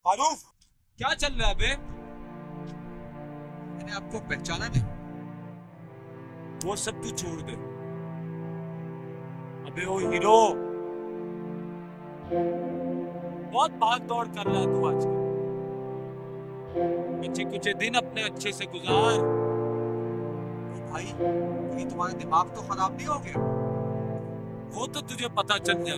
मारूफ, क्या चल रहा है बे? मैंने आपको पहचाना नहीं। वो सब तू छोड़ दे। अबे ओ हीरो, बहुत भाग दौड़ कर रहा है तू आजकल। बच्चे कुछ दिन अपने अच्छे से गुजार। भाई, कहीं तुम्हारा दिमाग तो खराब नहीं हो गया? वो तो तुझे पता चल जाए।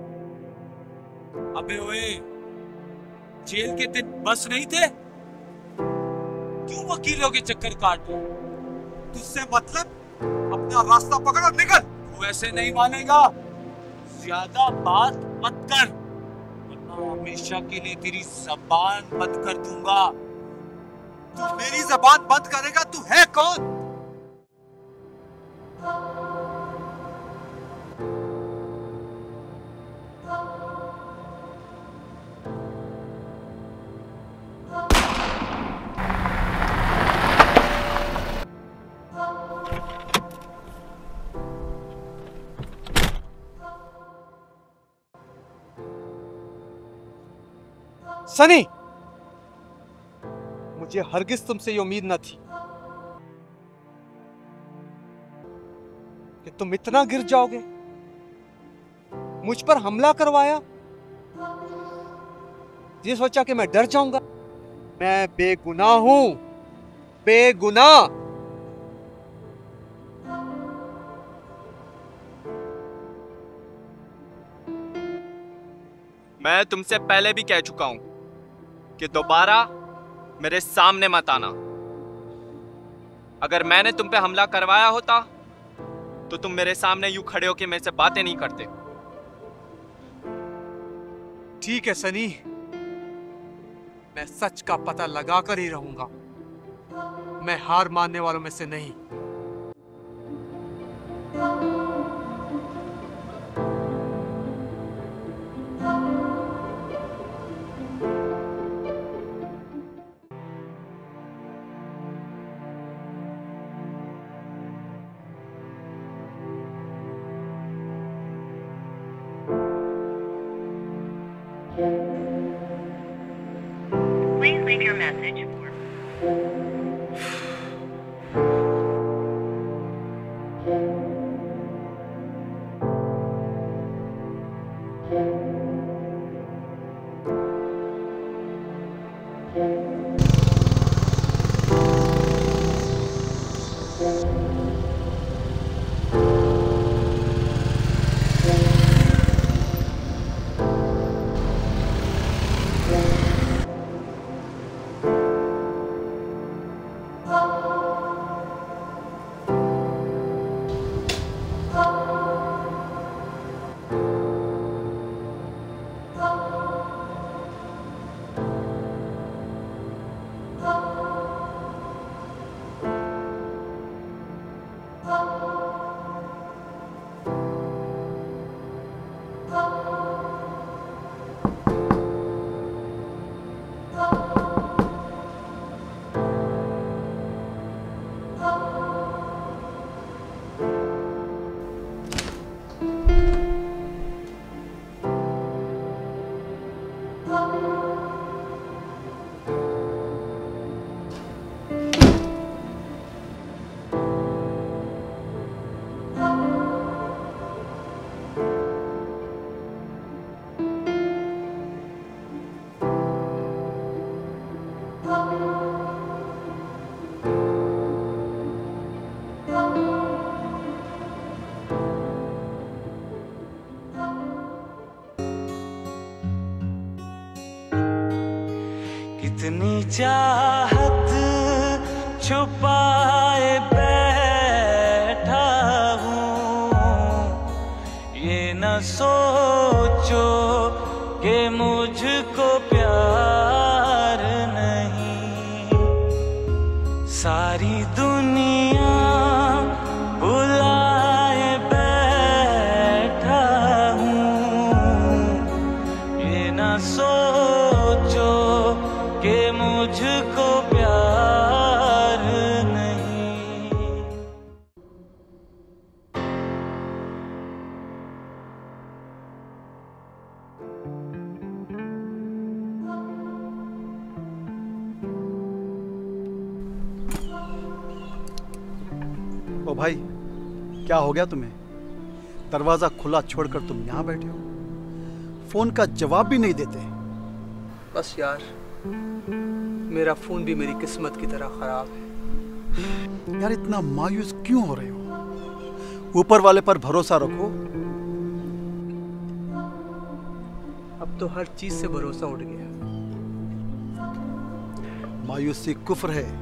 अबे ओए, जेल के दिन बस नहीं थे? क्यों वकीलों के चक्कर काट रहे? तुझसे मतलब अपना रास्ता पकड़ और निकल। तू ऐसे नहीं मानेगा। ज्यादा बात मत कर, वरना हमेशा के लिए तेरी जबान बंद कर दूंगा। तू मेरी जबान बंद करेगा? तू है कौन? सनी, मुझे हरगिज तुमसे ये उम्मीद न थी कि तुम इतना गिर जाओगे। मुझ पर हमला करवाया, ये सोचा कि मैं डर जाऊंगा। मैं बेगुनाह हूं, बेगुनाह। मैं तुमसे पहले भी कह चुका हूं कि दोबारा मेरे सामने मत आना। अगर मैंने तुम पे हमला करवाया होता तो तुम मेरे सामने यूं खड़े होके मेरे से बातें नहीं करते। ठीक है सनी, मैं सच का पता लगाकर ही रहूंगा। मैं हार मानने वालों में से नहीं। Please leave your message for कितनी चाहत छुपाए बैठा हूँ, ये न सोचो कि मुझको प्यार नहीं। सारी दुनिया बुलाए बैठा हूँ, ये न सोचो कि मुझको प्यार नहीं। भाई, क्या हो गया तुम्हें? दरवाजा खुला छोड़कर तुम यहाँ बैठे हो, फोन का जवाब भी नहीं देते। बस यार, मेरा फोन भी मेरी किस्मत की तरह खराब है। यार इतना मायूस क्यों हो रहे हो? ऊपर वाले पर भरोसा रखो। अब तो हर चीज से भरोसा उठ गया। मायूसी कुफ्र है।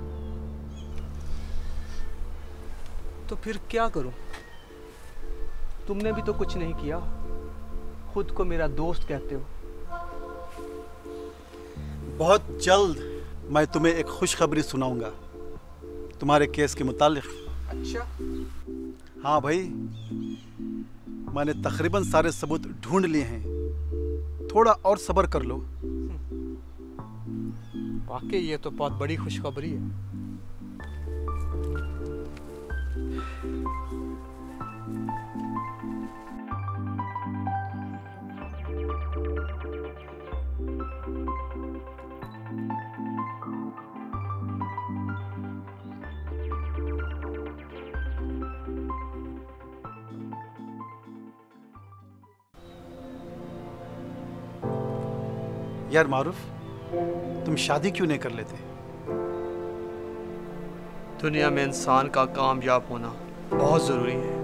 तो फिर क्या करूं? तुमने भी तो कुछ नहीं किया, खुद को मेरा दोस्त कहते हो। बहुत जल्द मैं तुम्हें एक खुशखबरी सुनाऊंगा तुम्हारे केस के मुतालिक। अच्छा? हाँ भाई, मैंने तकरीबन सारे सबूत ढूंढ लिए हैं, थोड़ा और सब्र कर लो। वाकई ये तो बहुत बड़ी खुशखबरी है। यार मारूफ, तुम शादी क्यों नहीं कर लेते? दुनिया में इंसान का कामयाब होना बहुत जरूरी है।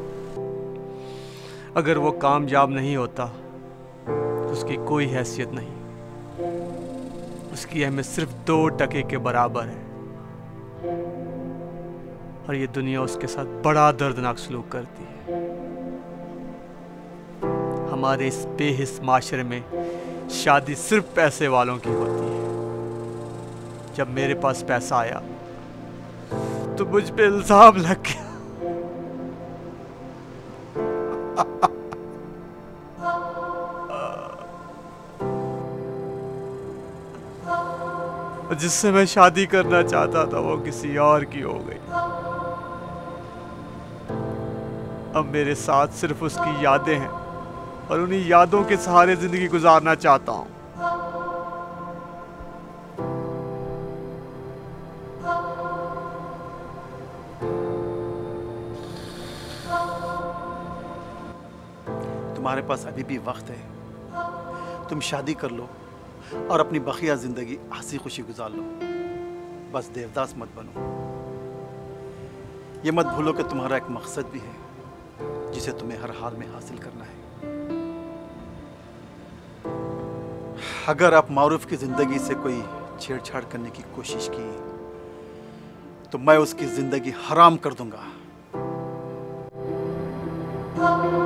अगर वो कामयाब नहीं होता तो उसकी कोई हैसियत नहीं। उसकी अहमियत सिर्फ 2% के बराबर है, और ये दुनिया उसके साथ बड़ा दर्दनाक सलूक करती है। हमारे इस बेहिस माशरे में शादी सिर्फ पैसे वालों की होती है। जब मेरे पास पैसा आया तो मुझ पे इल्जाम लग गया। जिससे मैं शादी करना चाहता था वो किसी और की हो गई। अब मेरे साथ सिर्फ उसकी यादें हैं, और उन्हीं यादों के सहारे जिंदगी गुजारना चाहता हूं। तुम्हारे पास अभी भी वक्त है। तुम शादी कर लो और अपनी बकिया जिंदगी हंसी खुशी गुजार लो। बस देवदास मत बनो। ये मत भूलो कि तुम्हारा एक मकसद भी है जिसे तुम्हें हर हाल में हासिल करना है। अगर आप मारूफ की जिंदगी से कोई छेड़छाड़ करने की कोशिश की तो मैं उसकी जिंदगी हराम कर दूंगा।